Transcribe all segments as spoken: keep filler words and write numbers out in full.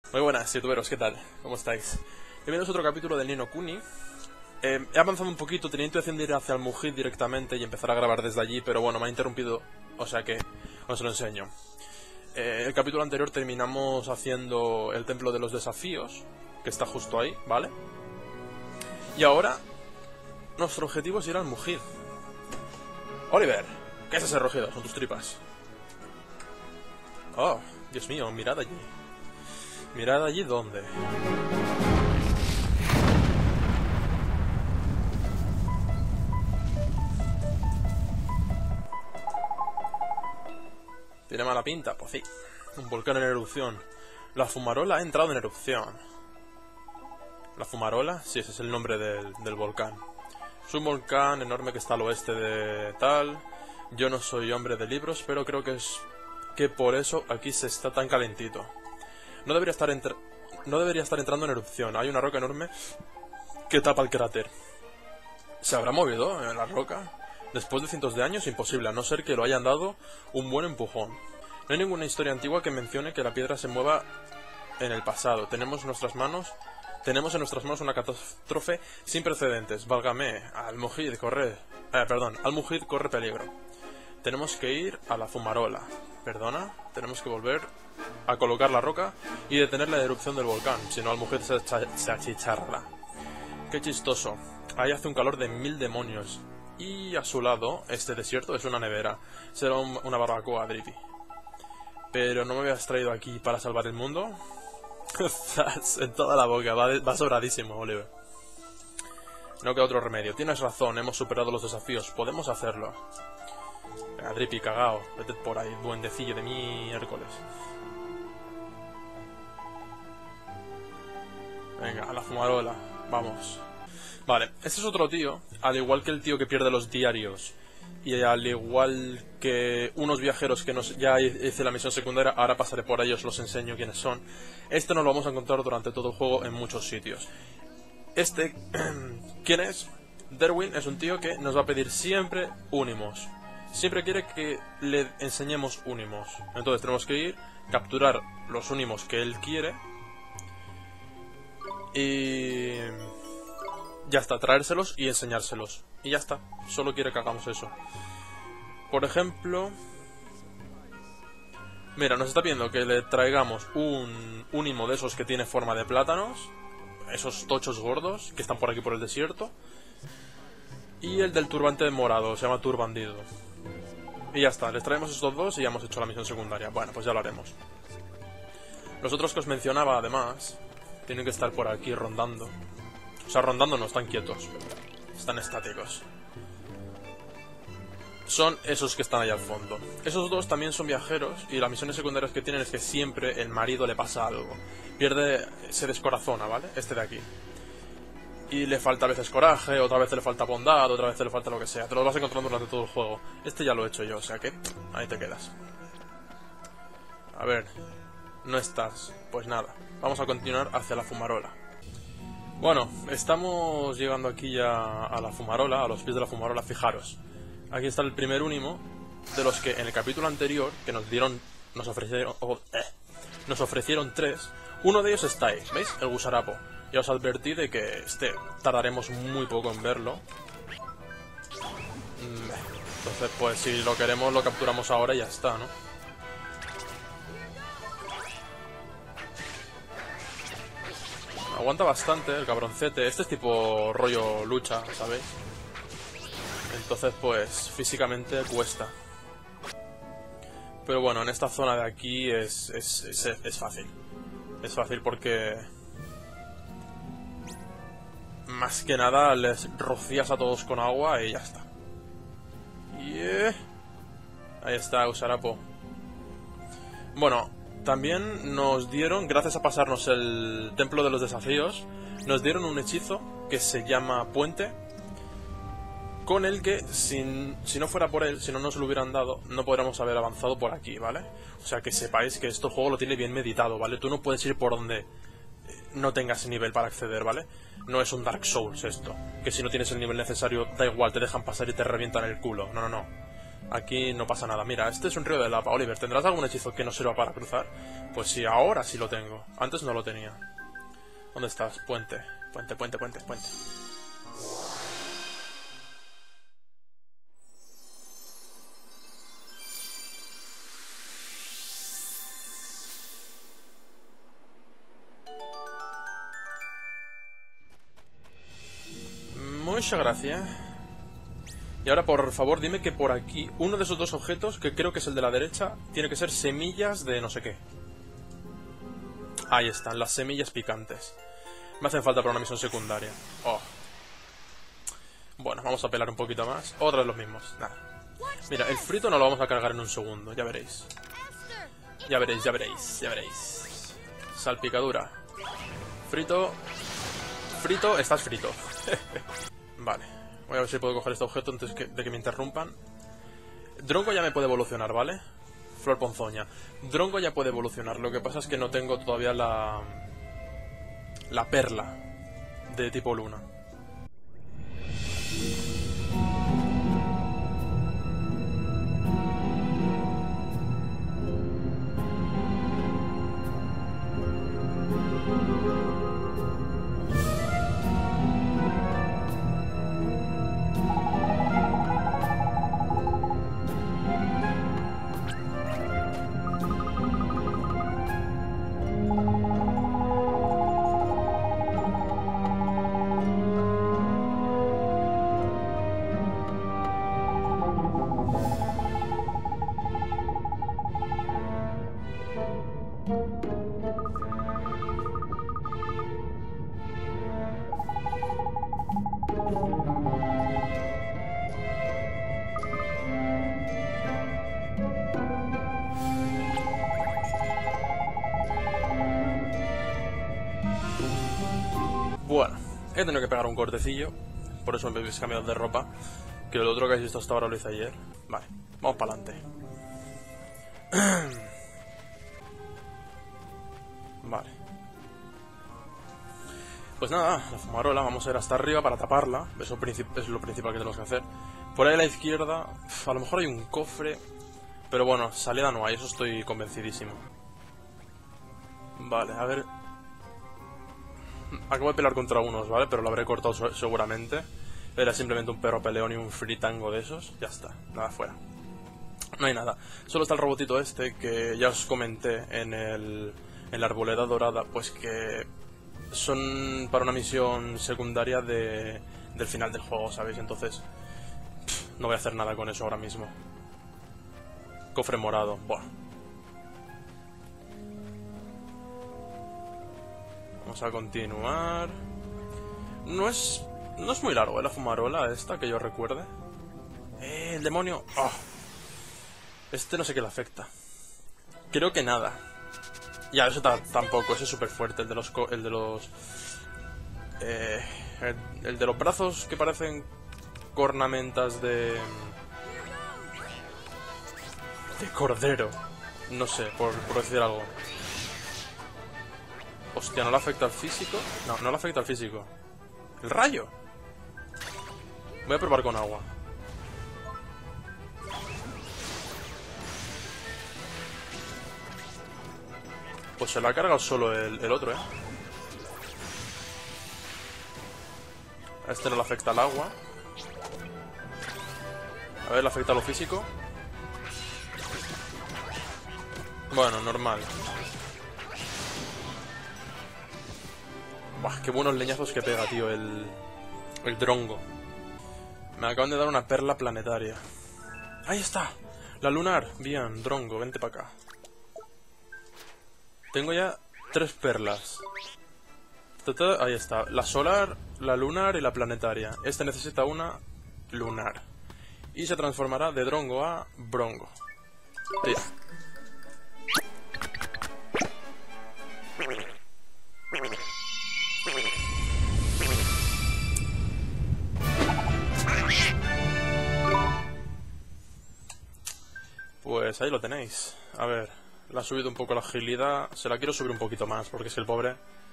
Muy buenas, youtuberos, ¿qué tal? ¿Cómo estáis? Bienvenidos a otro capítulo del Ni no Kuni. Eh, he avanzado un poquito, tenía intención de ir hacia el Mujid directamente y empezar a grabar desde allí, pero bueno, me ha interrumpido, o sea que os lo enseño. Eh, el capítulo anterior terminamos haciendo el Templo de los Desafíos, que está justo ahí, ¿vale? Y ahora, nuestro objetivo es ir al Mujid. Oliver, ¿qué es ese rugido? Son tus tripas. Oh, Dios mío, mirad allí. Mirad allí dónde. Tiene mala pinta, pues sí. Un volcán en erupción. La fumarola ha entrado en erupción. ¿La fumarola? Sí, ese es el nombre del, del volcán. Es un volcán enorme que está al oeste de tal. Yo no soy hombre de libros, pero creo que es que por eso aquí se está tan calentito. No debería estar entre... no debería estar entrando en erupción. Hay una roca enorme que tapa el cráter. ¿Se habrá movido en la roca? Después de cientos de años, imposible, a no ser que lo hayan dado un buen empujón. No hay ninguna historia antigua que mencione que la piedra se mueva en el pasado. Tenemos nuestras manos... Tenemos en nuestras manos una catástrofe sin precedentes. Válgame, al Mujid corre... Eh, perdón, al Mujid corre peligro. Tenemos que ir a la fumarola. ¿Perdona? Tenemos que volver a colocar la roca y detener la erupción del volcán, si no al Mujid se, se achicharra. Qué chistoso. Ahí hace un calor de mil demonios. Y a su lado, este desierto es una nevera. Será un, una barbacoa, Drippy. Pero no me habías traído aquí para salvar el mundo. En toda la boca, va, va sobradísimo, Oliver. No queda otro remedio. Tienes razón, hemos superado los desafíos. Podemos hacerlo. Venga, Drippy, cagao. Vete por ahí, duendecillo de miércoles. Venga, a la fumarola. Vamos. Vale, este es otro tío. Al igual que el tío que pierde los diarios. Y al igual que unos viajeros que nos, ya hice la misión secundaria, ahora pasaré por ellos, los enseño quiénes son. Este nos lo vamos a encontrar durante todo el juego en muchos sitios. Este, ¿quién es? Derwin es un tío que nos va a pedir siempre Unimos. Siempre quiere que le enseñemos Unimos. Entonces tenemos que ir, capturar los Unimos que él quiere. Y... ya está, traérselos y enseñárselos. Y ya está, solo quiere que hagamos eso. Por ejemplo... Mira, nos está pidiendo que le traigamos un Unimo de esos que tiene forma de plátanos. Esos tochos gordos que están por aquí por el desierto. Y el del turbante morado, se llama Turbandido. Y ya está, les traemos estos dos y ya hemos hecho la misión secundaria. Bueno, pues ya lo haremos. Los otros que os mencionaba, además, tienen que estar por aquí rondando. O sea, rondando no, están quietos. Están estáticos. Son esos que están ahí al fondo. Esos dos también son viajeros y las misiones secundarias que tienen es que siempre el marido le pasa algo. Pierde, se descorazona, ¿vale? Este de aquí. Y le falta a veces coraje, otra vez le falta bondad, otra vez le falta lo que sea. Te lo vas encontrando durante todo el juego. Este ya lo he hecho yo, o sea que ahí te quedas. A ver, no estás. Pues nada, vamos a continuar hacia la fumarola. Bueno, estamos llegando aquí ya a la fumarola, a los pies de la fumarola, fijaros. Aquí está el primer Unimo, de los que en el capítulo anterior, que nos dieron, nos ofrecieron, oh, eh, nos ofrecieron tres. Uno de ellos está ahí, ¿veis? El gusarapo. Ya os advertí de que este tardaremos muy poco en verlo. Entonces, pues si lo queremos, lo capturamos ahora y ya está, ¿no? Aguanta bastante el cabroncete. Este es tipo rollo lucha, ¿sabéis? Entonces, pues, físicamente cuesta. Pero bueno, en esta zona de aquí es, es, es, es fácil. Es fácil porque... más que nada les rocías a todos con agua y ya está. Yeah. Ahí está, Usarapo. Bueno, también nos dieron, gracias a pasarnos el Templo de los Desafíos, nos dieron un hechizo que se llama Puente, con el que, si, si no fuera por él, si no nos lo hubieran dado, no podríamos haber avanzado por aquí, ¿vale? O sea, que sepáis que este juego lo tiene bien meditado, ¿vale? Tú no puedes ir por donde no tengas nivel para acceder, ¿vale? No es un Dark Souls esto, que si no tienes el nivel necesario, da igual, te dejan pasar y te revientan el culo. No, no, no. Aquí no pasa nada. Mira, este es un río de lava. Oliver, ¿tendrás algún hechizo que no sirva para cruzar? Pues sí, ahora sí lo tengo. Antes no lo tenía. ¿Dónde estás? Puente. Puente, puente, puente, puente. Muchas gracias. Y ahora, por favor, dime que por aquí, uno de esos dos objetos, que creo que es el de la derecha, tiene que ser semillas de no sé qué. Ahí están, las semillas picantes. Me hacen falta para una misión secundaria. Oh. Bueno, vamos a pelar un poquito más. Otra de los mismos. Nada. Mira, el frito no lo vamos a cargar en un segundo, ya veréis. Ya veréis, ya veréis, ya veréis. Salpicadura. Frito. Frito, estás frito. Vale. Voy a ver si puedo coger este objeto antes que, de que me interrumpan. Drongo ya me puede evolucionar, ¿vale? Flor ponzoña. Drongo ya puede evolucionar. Lo que pasa es que no tengo todavía la... La perla de tipo luna. Bueno, he tenido que pegar un cortecillo. Por eso me habéis cambiado de ropa. Que lo otro que habéis visto hasta ahora lo hice ayer. Vale, vamos para adelante. Vale. Pues nada, la fumarola, vamos a ir hasta arriba para taparla. Eso es lo principal que tenemos que hacer. Por ahí a la izquierda, a lo mejor hay un cofre. Pero bueno, salida no hay, eso estoy convencidísimo. Vale, a ver. Acabo de pelear contra unos, ¿vale? Pero lo habré cortado seguramente. Era simplemente un perro peleón y un fritango de esos. Ya está, nada fuera. No hay nada. Solo está el robotito este que ya os comenté en el... En la arboleda dorada, pues que son para una misión secundaria de, del final del juego, ¿sabéis? Entonces, pff, no voy a hacer nada con eso ahora mismo. Cofre morado, buah. Vamos a continuar. No es, no es muy largo, ¿eh? La fumarola esta, que yo recuerde. ¡Eh, el demonio! Oh. Este no sé qué le afecta. Creo que nada. Ya, eso tampoco, ese es súper fuerte, el de los... El de los... Eh, el, el de los brazos que parecen cornamentas de... De cordero. No sé, por, por decir algo. Hostia, ¿no le afecta al físico? No, no le afecta al físico. ¡El rayo! Voy a probar con agua. Pues se la ha cargado solo el, el otro, ¿eh? A este no le afecta el agua. A ver, le afecta lo físico. Bueno, normal. Buah, qué buenos leñazos que pega, tío, el... El drongo. Me acaban de dar una perla planetaria. ¡Ahí está! La lunar. Bien, drongo, vente para acá. Tengo ya tres perlas. Ahí está. La solar, la lunar y la planetaria. Este necesita una lunar. Y se transformará de drongo a brongo. Tira. Pues ahí lo tenéis. A ver, le ha subido un poco la agilidad. Se la quiero subir un poquito más, porque es que el pobre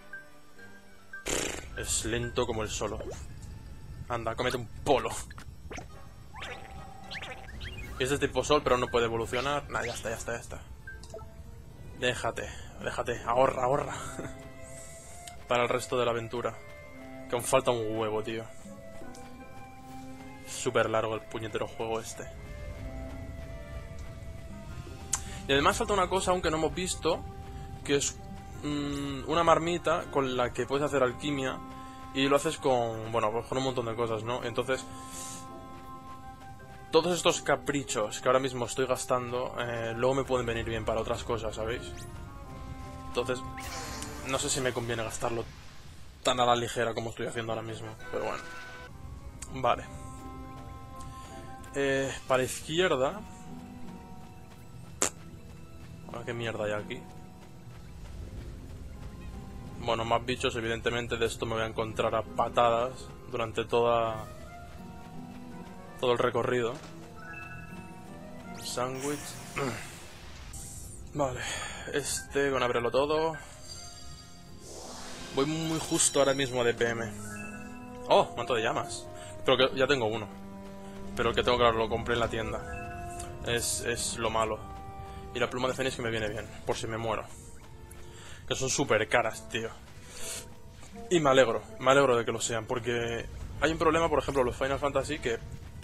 es lento como el solo. Anda, cómete un polo. Es de tipo sol, pero no puede evolucionar. Nah, ya está, ya está, ya está. Déjate, déjate, ahorra, ahorra. Para el resto de la aventura. Que aún falta un huevo, tío. Súper largo el puñetero juego este. Y además falta una cosa, aunque no hemos visto, que es mmm, una marmita con la que puedes hacer alquimia. Y lo haces con, bueno, pues con un montón de cosas, ¿no? Entonces, todos estos caprichos que ahora mismo estoy gastando, eh, luego me pueden venir bien para otras cosas, ¿sabéis? Entonces, no sé si me conviene gastarlo tan a la ligera como estoy haciendo ahora mismo, pero bueno. Vale. Eh, para la izquierda... ¿Qué mierda hay aquí? Bueno, más bichos, evidentemente de esto me voy a encontrar a patadas durante toda... todo el recorrido. Sándwich. Vale, este, van a abrirlo todo. Voy muy justo ahora mismo de P M. Oh, manto de llamas. Pero que ya tengo uno. Pero el que tengo, claro, lo compré en la tienda. Es, es lo malo. Y la pluma de Fénix que me viene bien, por si me muero. Que son súper caras, tío. Y me alegro, me alegro de que lo sean, porque hay un problema, por ejemplo, los Final Fantasy que...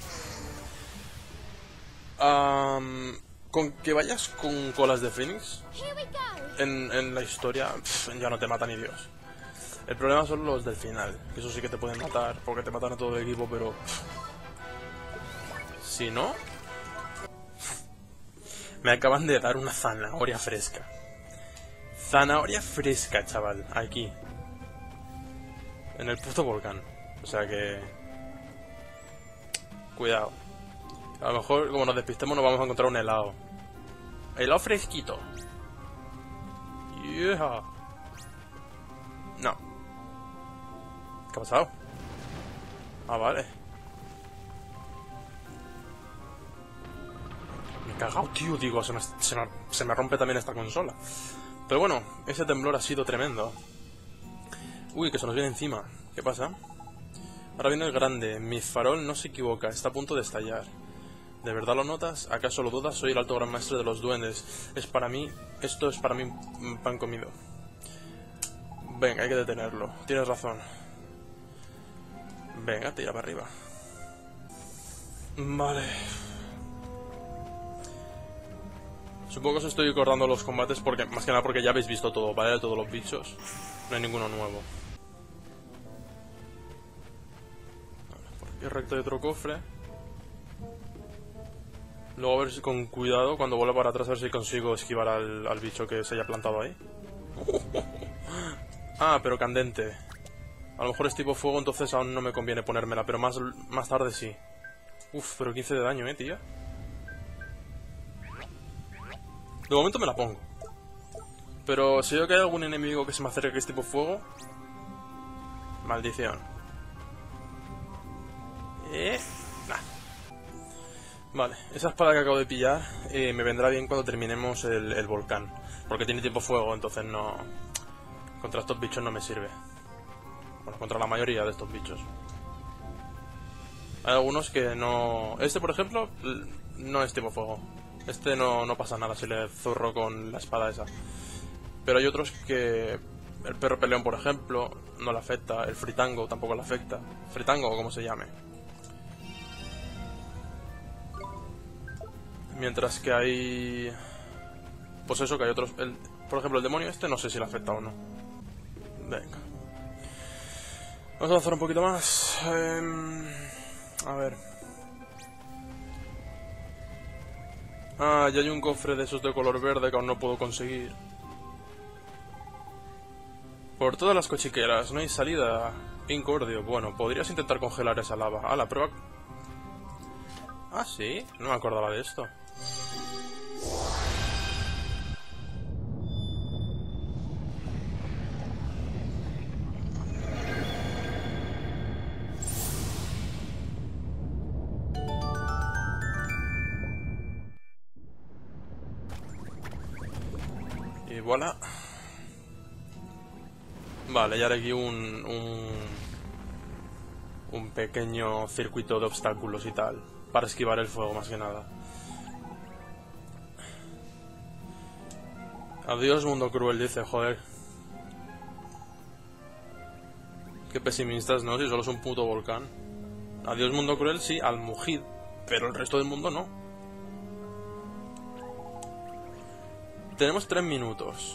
Um, con que vayas con colas de Fénix en, en la historia, pff, ya no te mata ni Dios. El problema son los del final, que eso sí que te pueden matar, porque te matan a todo el equipo, pero... Pff, si no... Me acaban de dar una zanahoria fresca. Zanahoria fresca, chaval, aquí. En el puto volcán. O sea que... Cuidado. A lo mejor, como nos despistemos, nos vamos a encontrar un helado. Helado fresquito. Yeah. No. ¿Qué ha pasado? Ah, vale. Me he cagado, tío. Digo, se me, se, me, se me rompe también esta consola. Pero bueno, ese temblor ha sido tremendo. Uy, que se nos viene encima. ¿Qué pasa? Ahora viene el grande. Mi farol no se equivoca. Está a punto de estallar. ¿De verdad lo notas? ¿Acaso lo dudas? Soy el alto gran maestre de los duendes. Es para mí... Esto es para mí un pan comido. Venga, hay que detenerlo. Tienes razón. Venga, tira para arriba. Vale. Supongo que os estoy recordando los combates porque, más que nada porque ya habéis visto todo, ¿vale? De todos los bichos. No hay ninguno nuevo. Vale, por aquí recto hay otro cofre. Luego a ver si con cuidado, cuando vuelva para atrás, a ver si consigo esquivar al, al bicho que se haya plantado ahí. Ah, pero candente. A lo mejor es tipo fuego, entonces aún no me conviene ponérmela, pero más, más tarde sí. Uf, pero quince de daño, eh, tía. De momento me la pongo. Pero si veo que hay algún enemigo que se me acerque que es tipo fuego... Maldición. Eh... Nah. Vale, esa espada que acabo de pillar eh, me vendrá bien cuando terminemos el, el volcán. Porque tiene tipo fuego, entonces no... Contra estos bichos no me sirve. Bueno, contra la mayoría de estos bichos. Hay algunos que no... Este, por ejemplo, no es tipo fuego. Este no, no pasa nada si le zurro con la espada esa. Pero hay otros que... El perro peleón, por ejemplo, no le afecta. El fritango tampoco le afecta. Fritango o como se llame. Mientras que hay... Pues eso, que hay otros... El... Por ejemplo, el demonio este no sé si le afecta o no. Venga. Vamos a avanzar un poquito más. Eh... A ver. Ah, ya hay un cofre de esos de color verde que aún no puedo conseguir. Por todas las cochiqueras, no hay salida. Qué incordio. Bueno, podrías intentar congelar esa lava. Ah, la prueba... Ah, sí. No me acordaba de esto. Y voilà. Vale, ya haré aquí un, un... Un pequeño circuito de obstáculos y tal. Para esquivar el fuego, más que nada. Adiós mundo cruel, dice, joder. Qué pesimistas, ¿no? Si solo es un puto volcán. Adiós mundo cruel, sí, al Mujid, pero el resto del mundo no. Tenemos tres minutos.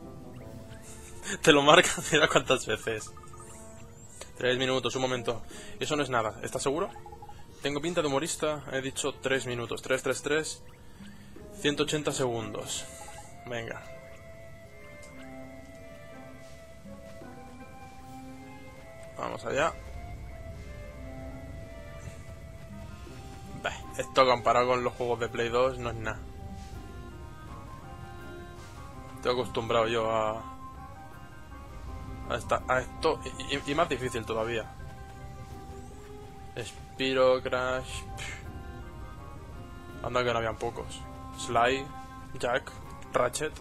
Te lo marca, mira cuántas veces. Tres minutos, un momento. Eso no es nada, ¿estás seguro? Tengo pinta de humorista, he dicho tres minutos. Tres, tres, tres. ciento ochenta segundos. Venga. Vamos allá. Bah, esto comparado con los juegos de Play dos no es nada. Estoy acostumbrado yo a... A, esta, a esto y, y más difícil todavía. Spiro, Crash... Pff. Anda que no habían pocos. Sly, Jack, Ratchet...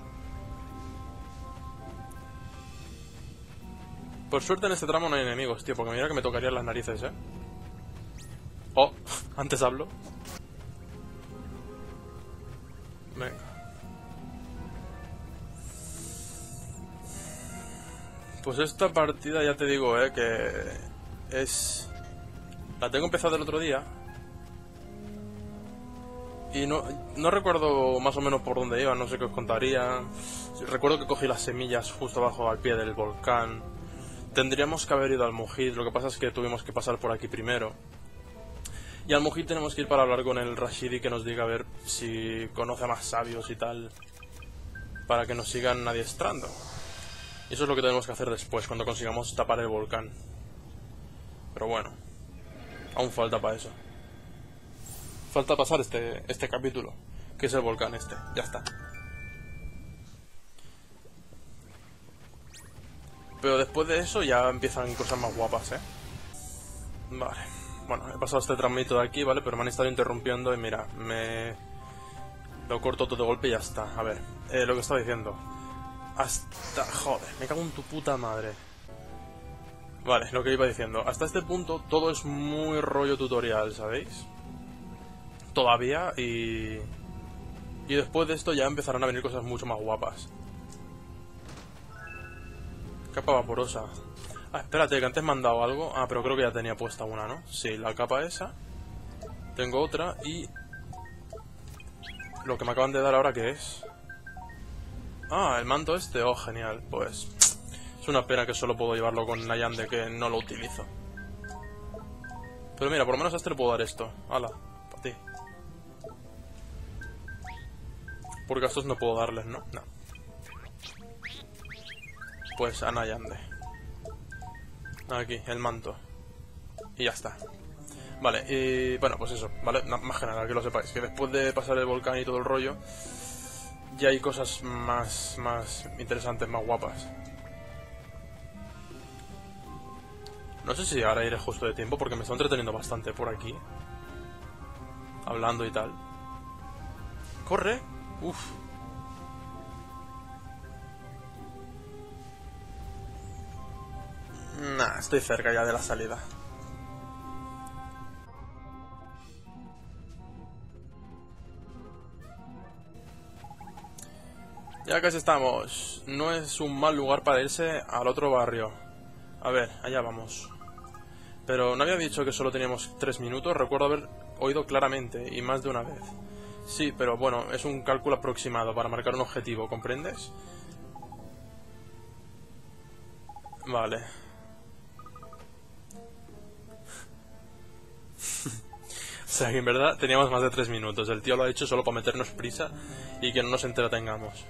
Por suerte en este tramo no hay enemigos, tío, porque mira que me tocarían las narices, ¿eh? Oh, antes hablo. Venga. Pues esta partida ya te digo, ¿eh? Que es... La tengo empezada el otro día. Y no, no recuerdo más o menos por dónde iba, no sé qué os contaría. Recuerdo que cogí las semillas justo abajo al pie del volcán. Tendríamos que haber ido al Mujid, lo que pasa es que tuvimos que pasar por aquí primero. Y al Mujid tenemos que ir para hablar con el Rashidi que nos diga a ver si conoce a más sabios y tal, para que nos sigan adiestrando. Y eso es lo que tenemos que hacer después, cuando consigamos tapar el volcán. Pero bueno, aún falta para eso. Falta pasar este, este capítulo, que es el volcán este, ya está. Pero después de eso ya empiezan cosas más guapas, ¿eh? Vale. Bueno, he pasado este tramito de aquí, ¿vale? Pero me han estado interrumpiendo y mira, me... Lo corto todo de golpe y ya está. A ver, eh, lo que estaba diciendo. Hasta... Joder, me cago en tu puta madre. Vale, lo que iba diciendo. Hasta este punto todo es muy rollo tutorial, ¿sabéis? Todavía y... Y después de esto ya empezarán a venir cosas mucho más guapas. Capa vaporosa. Ah, espérate, que antes me han dado algo. Ah, pero creo que ya tenía puesta una, ¿no? Sí, la capa esa. Tengo otra y... Lo que me acaban de dar ahora, ¿qué es? Ah, el manto este. Oh, genial. Pues... Es una pena que solo puedo llevarlo con Nayande, que no lo utilizo. Pero mira, por lo menos a este le puedo dar esto. Hala, para ti. Porque a estos no puedo darles, ¿no? No. Pues a Nayande. Aquí, el manto. Y ya está. Vale, y bueno, pues eso, ¿vale? No, más general, que lo sepáis, que después de pasar el volcán y todo el rollo, ya hay cosas más, más interesantes, más guapas. No sé si ahora iré justo de tiempo, porque me estoy entreteniendo bastante por aquí. Hablando y tal. ¡Corre! ¡Uf! Nah, estoy cerca ya de la salida. Ya casi estamos. No es un mal lugar para irse al otro barrio. A ver, allá vamos. Pero no había dicho que solo teníamos tres minutos. Recuerdo haber oído claramente y más de una vez. Sí, pero bueno, es un cálculo aproximado para marcar un objetivo, ¿comprendes? Vale. O sea que en verdad teníamos más de tres minutos. El tío lo ha hecho solo para meternos prisa y que no nos entretengamos.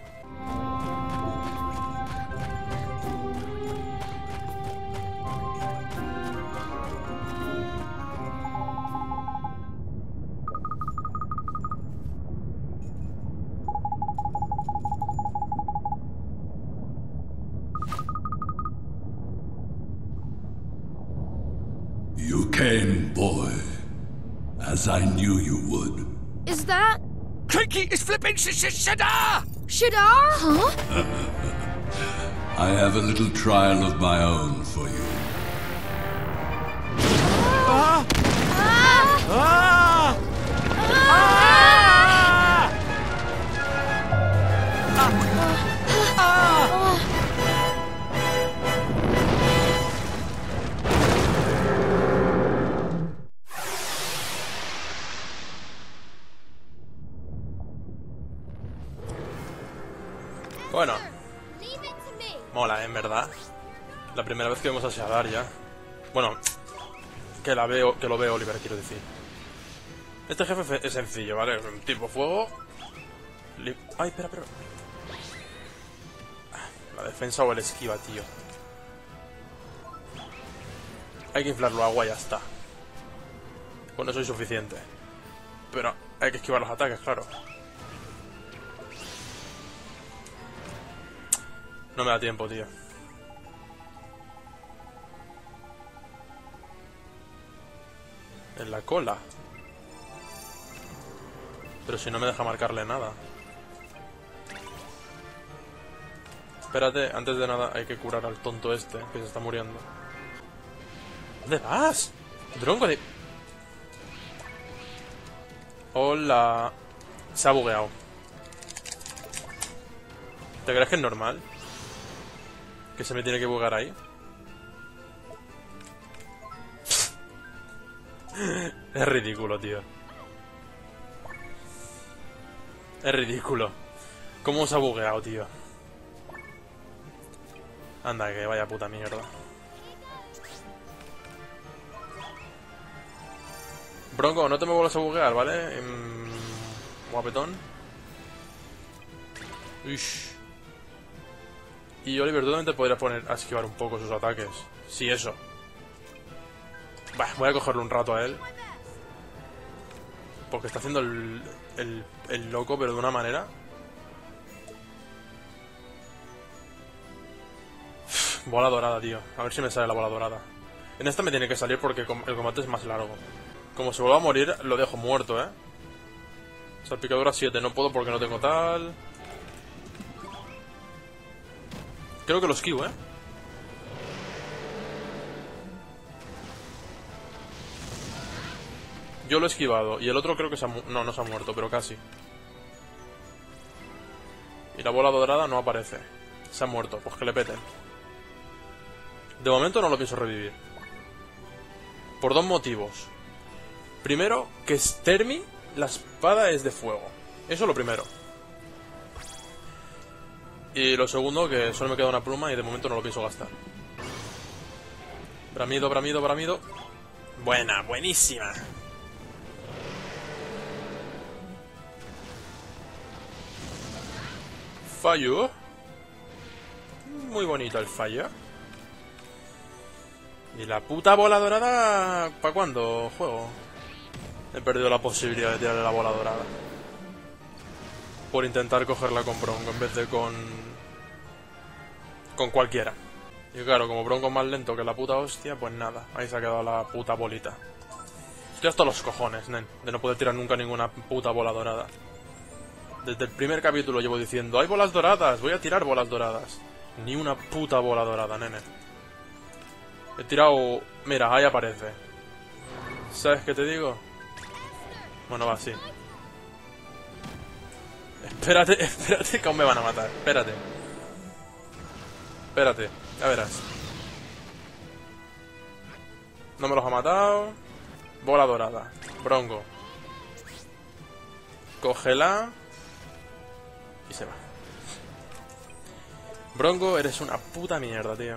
You came, boy, as I knew you would. Is that... Crinky is flipping sh sh Shadar! Shadar? Huh? I have a little trial of my own for you. Ah! Ah! Ah! Ah! Bueno, Leave it to me. mola, ¿eh? En verdad. La primera vez que vemos a Shadar ya. Bueno, que la veo, que lo ve Oliver, quiero decir. Este jefe es sencillo, ¿vale? Es un tipo fuego. Li- Ay, espera, espera. La defensa o el esquiva, tío. Hay que inflarlo a agua y ya está. Con eso es suficiente. Pero hay que esquivar los ataques, claro. No me da tiempo, tío. En la cola. Pero si no me deja marcarle nada. Espérate, antes de nada hay que curar al tonto este que se está muriendo. ¿Dónde vas? Drongo de... Hola. Se ha bugueado. ¿Te crees que es normal? ¿Que se me tiene que buguear ahí? Es ridículo, tío. Es ridículo. ¿Cómo se ha bugueado, tío? Anda, que vaya puta mierda. Bronco, no te me vuelvas a buguear, ¿vale? Mm, guapetón. Uish. Y Oliver, ¿tú también te podrías poner a esquivar un poco sus ataques? Sí, eso. Bah, voy a cogerle un rato a él. Porque está haciendo el, el, el loco, pero de una manera. Uf, bola dorada, tío. A ver si me sale la bola dorada. En esta me tiene que salir porque el combate es más largo. Como se vuelva a morir, lo dejo muerto, ¿eh? Salpicadura siete. No puedo porque no tengo tal. Creo que lo esquivo, ¿eh? Yo lo he esquivado. Y el otro creo que se ha mu- No, no se ha muerto, pero casi. Y la bola dorada no aparece. Se ha muerto, pues que le peten. De momento no lo pienso revivir. Por dos motivos. Primero, que Stermi, la espada es de fuego. Eso es lo primero. Y lo segundo, que solo me queda una pluma y de momento no lo pienso gastar. Bramido, bramido, bramido. Buena, buenísima. Fallo. Muy bonito el fallo. ¿Y la puta bola dorada? ¿Para cuándo juego? He perdido la posibilidad de tirarle la bola dorada. Por intentar cogerla con Bronco en vez de con... Con cualquiera. Y claro, como Bronco es más lento que la puta hostia, pues nada. Ahí se ha quedado la puta bolita. Estoy hasta los cojones, nen, de no poder tirar nunca ninguna puta bola dorada. Desde el primer capítulo llevo diciendo, hay bolas doradas, voy a tirar bolas doradas. Ni una puta bola dorada, nene. He tirado... Mira, ahí aparece. ¿Sabes qué te digo? Bueno, va así. Espérate, espérate que aún me van a matar. Espérate. Espérate, ya verás. No me los ha matado. Bola dorada. Bronco. Cógela. Y se va. Bronco, eres una puta mierda, tío.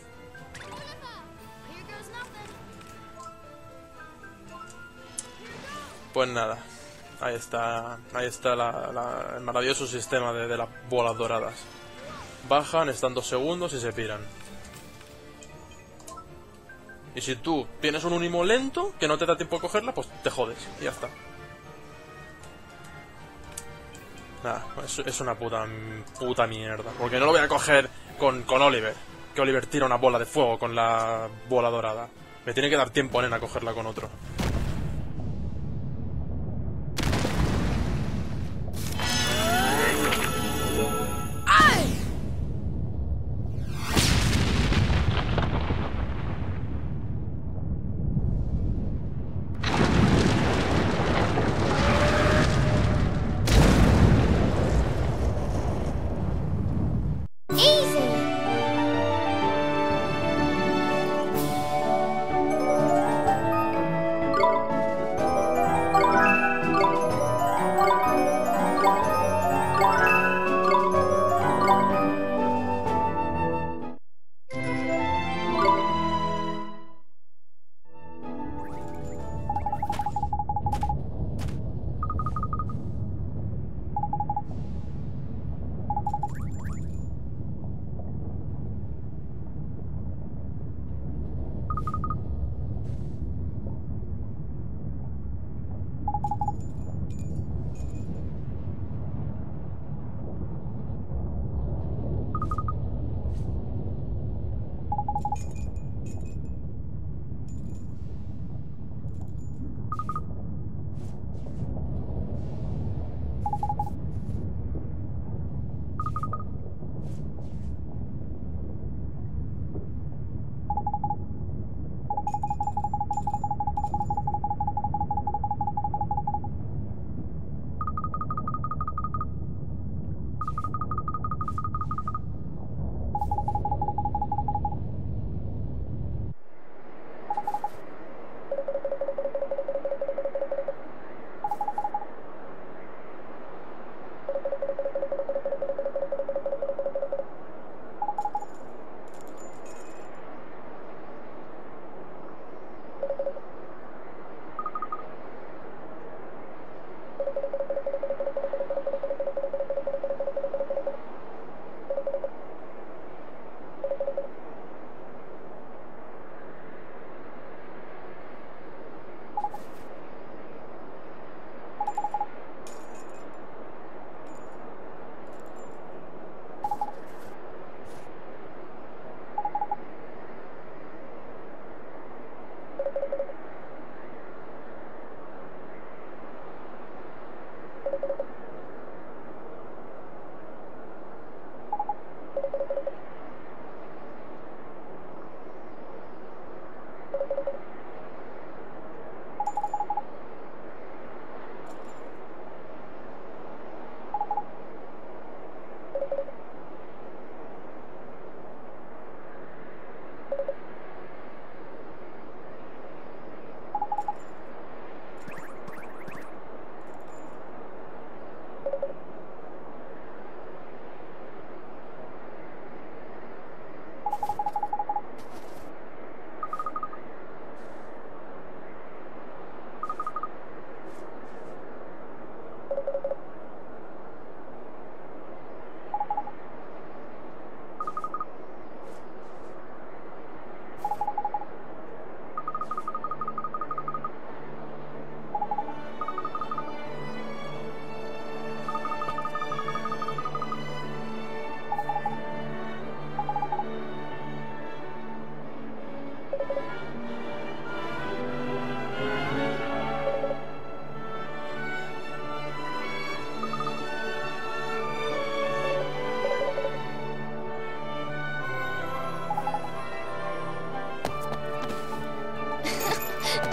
Pues nada. Ahí está. Ahí está la, la, el maravilloso sistema de, de las bolas doradas. Bajan, están dos segundos y se piran. Y si tú tienes un unimo lento, que no te da tiempo de cogerla, pues te jodes. Y ya está. Nada, es, es una puta, puta mierda. Porque no lo voy a coger con, con Oliver. Que Oliver tira una bola de fuego con la bola dorada. Me tiene que dar tiempo, nena, a cogerla con otro.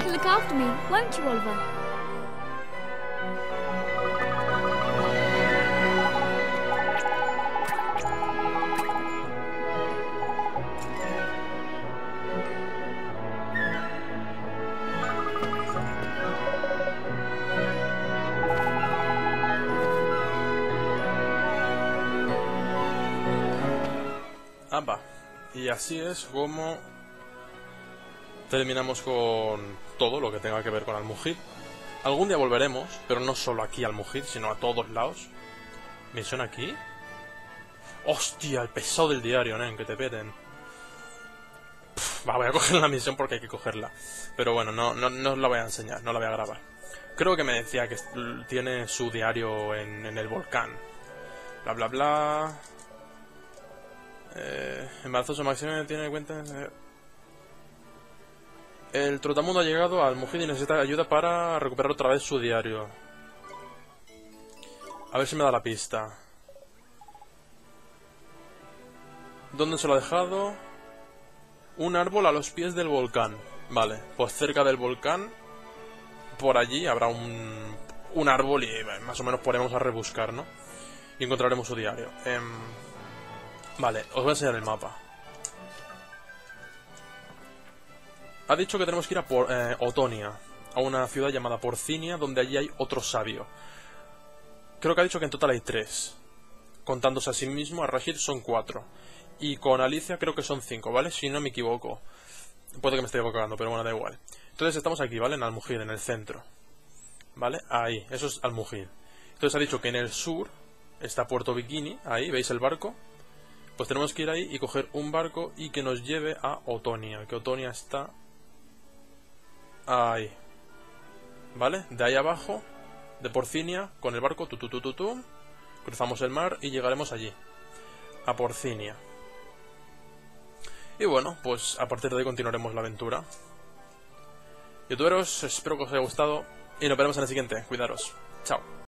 to look after me, won't you, Oliver? Amba. Y así es como terminamos con todo lo que tenga que ver con Al-Muhid. Algún día volveremos, pero no solo aquí a Al-Muhid, sino a todos lados. ¿Misión aquí? ¡Hostia! El pesado del diario, nen, que te peten. Pff, va, voy a coger la misión porque hay que cogerla. Pero bueno, no, no, no os la voy a enseñar, no la voy a grabar. Creo que me decía que tiene su diario en, en el volcán. Bla, bla, bla... Eh, embarazoso máximo tiene en cuenta... Eh, el trotamundo ha llegado al Al-Muhid y necesita ayuda para recuperar otra vez su diario. A ver si me da la pista. ¿Dónde se lo ha dejado? Un árbol a los pies del volcán. Vale, pues cerca del volcán, por allí habrá un, un árbol y eh, más o menos podremos a rebuscar, ¿no? Y encontraremos su diario. Eh, Vale, os voy a enseñar el mapa. Ha dicho que tenemos que ir a por, eh, Otonia, a una ciudad llamada Porcinia, donde allí hay otro sabio. Creo que ha dicho que en total hay tres. Contándose a sí mismo, a Rashid son cuatro. Y con Alicia creo que son cinco, ¿vale? Si no me equivoco. Puede que me esté equivocando, pero bueno, da igual. Entonces estamos aquí, ¿vale? En Al-Muhid, en el centro. ¿Vale? Ahí, eso es Al-Muhid. Entonces ha dicho que en el sur está Puerto Bikini, ahí, ¿veis el barco? Pues tenemos que ir ahí y coger un barco y que nos lleve a Otonia. Que Otonia está... ahí. ¿Vale? De ahí abajo, de Porcinia, con el barco, tu, tu, tu, tu, tu, cruzamos el mar y llegaremos allí. A Porcinia. Y bueno, pues a partir de ahí continuaremos la aventura. Youtuberos, espero que os haya gustado y nos veremos en el siguiente. Cuidaros. Chao.